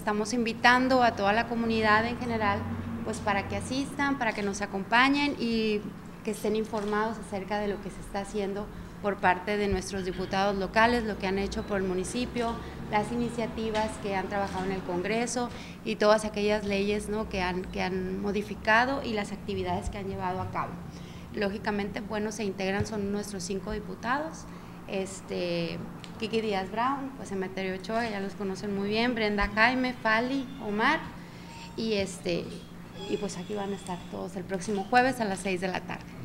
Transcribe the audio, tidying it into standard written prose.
estamos invitando a toda la comunidad en general, pues para que asistan, para que nos acompañen y que estén informados acerca de lo que se está haciendo por parte de nuestros diputados locales, lo que han hecho por el municipio, las iniciativas que han trabajado en el Congreso y todas aquellas leyes, ¿no?, que han modificado y las actividades que han llevado a cabo. Lógicamente, bueno, se integran, son nuestros 5 diputados, Kiki Díaz Brown, pues Emeterio Ochoa, ya los conocen muy bien, Brenda Jaime, Fali, Omar, y pues aquí van a estar todos el próximo jueves a las 6 de la tarde.